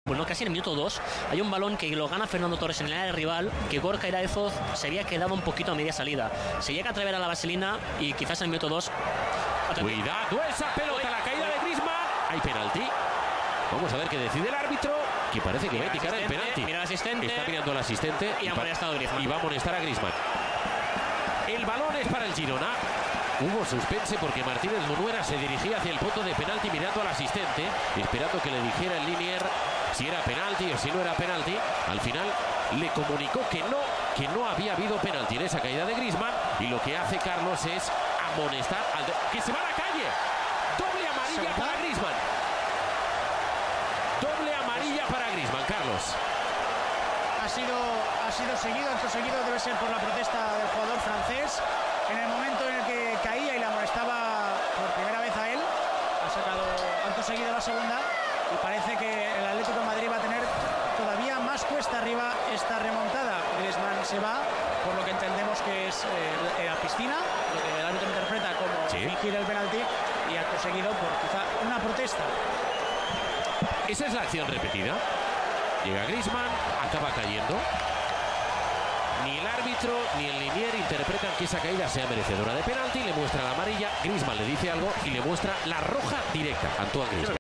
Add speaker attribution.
Speaker 1: Bueno, casi en el minuto 2 hay un balón que lo gana Fernando Torres en el área rival, que Gorka Iraezoz se había quedado un poquito a media salida. Se llega a atrever a la vaselina y quizás en el minuto 2...
Speaker 2: Cuidado esa pelota, la caída de Griezmann. Hay penalti. Vamos a ver qué decide el árbitro, que parece que va a picar el penalti.
Speaker 1: Mira al asistente.
Speaker 2: Está mirando al asistente
Speaker 1: y va a amonestar a Griezmann.
Speaker 2: Y va a amonestar a Griezmann. El balón es para el Girona. Hubo suspense porque Martínez Munuera se dirigía hacia el punto de penalti mirando al asistente, esperando que le dijera el linier si era penalti o si no era penalti. Al final le comunicó que no había habido penalti en esa caída de Griezmann, y lo que hace Carlos es amonestar al que se va a la calle. Doble amarilla para Griezmann. Doble amarilla para Griezmann, Carlos.
Speaker 3: Ha sido seguido, acto seguido debe ser por la protesta del jugador francés. En el momento en el que caía y le amonestaba por primera vez a él, ha sacado acto seguido la segunda, y parece que el Atlético de Madrid va a tener todavía más cuesta arriba esta remontada. Griezmann se va, por lo que entendemos que es la piscina, lo que el árbitro interpreta como fingir el penalti, y acto seguido por quizá una protesta.
Speaker 2: Esa es la acción repetida. Llega Griezmann, acaba cayendo. Ni el árbitro ni el linier interpretan que esa caída sea merecedora de penalti. Le muestra la amarilla, Griezmann le dice algo y le muestra la roja directa. Antoine Griezmann.